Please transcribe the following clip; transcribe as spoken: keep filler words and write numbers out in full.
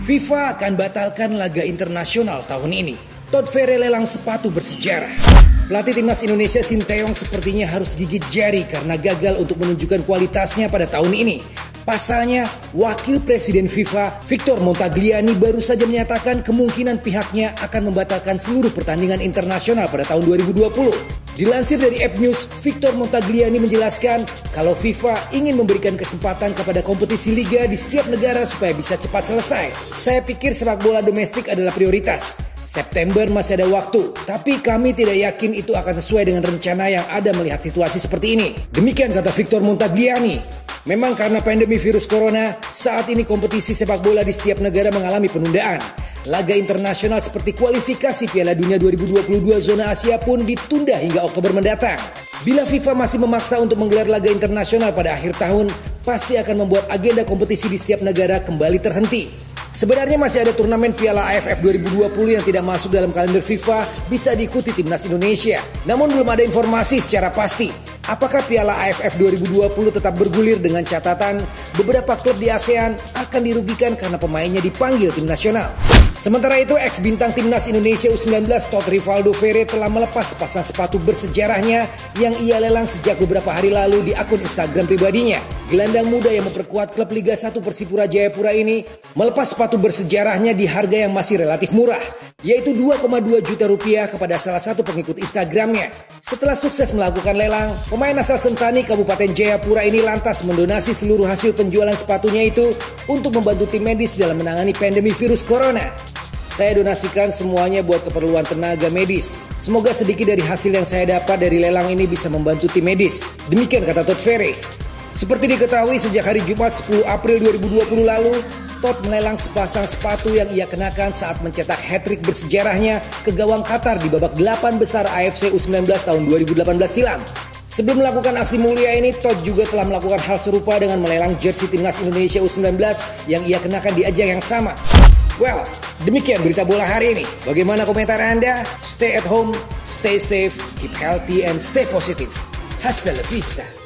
FIFA akan batalkan laga internasional tahun ini. Todd Ferry lelang sepatu bersejarah. Pelatih timnas Indonesia Sinteyong sepertinya harus gigit jari karena gagal untuk menunjukkan kualitasnya pada tahun ini. Pasalnya, Wakil Presiden FIFA Victor Montagliani baru saja menyatakan kemungkinan pihaknya akan membatalkan seluruh pertandingan internasional pada tahun dua ribu dua puluh. Dilansir dari App News, Victor Montagliani menjelaskan kalau FIFA ingin memberikan kesempatan kepada kompetisi liga di setiap negara supaya bisa cepat selesai. Saya pikir sepak bola domestik adalah prioritas. September masih ada waktu, tapi kami tidak yakin itu akan sesuai dengan rencana yang ada melihat situasi seperti ini. Demikian kata Victor Montagliani. Memang karena pandemi virus corona, saat ini kompetisi sepak bola di setiap negara mengalami penundaan. Laga internasional seperti kualifikasi Piala Dunia dua ribu dua puluh dua zona Asia pun ditunda hingga Oktober mendatang. Bila FIFA masih memaksa untuk menggelar laga internasional pada akhir tahun, pasti akan membuat agenda kompetisi di setiap negara kembali terhenti. Sebenarnya masih ada turnamen Piala A F F dua ribu dua puluh yang tidak masuk dalam kalender FIFA bisa diikuti timnas Indonesia. Namun belum ada informasi secara pasti apakah Piala A F F dua ribu dua puluh tetap bergulir dengan catatan beberapa klub di ASEAN akan dirugikan karena pemainnya dipanggil tim nasional. Sementara itu, ex bintang timnas Indonesia U sembilan belas Todd Rivaldo Ferry telah melepas pasang sepatu bersejarahnya yang ia lelang sejak beberapa hari lalu di akun Instagram pribadinya. Gelandang muda yang memperkuat klub Liga satu Persipura Jayapura ini melepas sepatu bersejarahnya di harga yang masih relatif murah, yaitu dua koma dua juta rupiah kepada salah satu pengikut Instagramnya. Setelah sukses melakukan lelang, pemain asal Sentani Kabupaten Jayapura ini lantas mendonasi seluruh hasil penjualan sepatunya itu untuk membantu tim medis dalam menangani pandemi virus corona. Saya donasikan semuanya buat keperluan tenaga medis. Semoga sedikit dari hasil yang saya dapat dari lelang ini bisa membantu tim medis. Demikian kata Todd Ferry. Seperti diketahui sejak hari Jumat sepuluh April dua ribu dua puluh lalu, Todd melelang sepasang sepatu yang ia kenakan saat mencetak hat-trick bersejarahnya ke gawang Qatar di babak delapan besar A F C U sembilan belas tahun dua ribu delapan belas silam. Sebelum melakukan aksi mulia ini, Todd juga telah melakukan hal serupa dengan melelang jersey timnas Indonesia U sembilan belas yang ia kenakan di ajang yang sama. Well, demikian berita bola hari ini. Bagaimana komentar Anda? Stay at home, stay safe, keep healthy, and stay positive. Hasta la vista.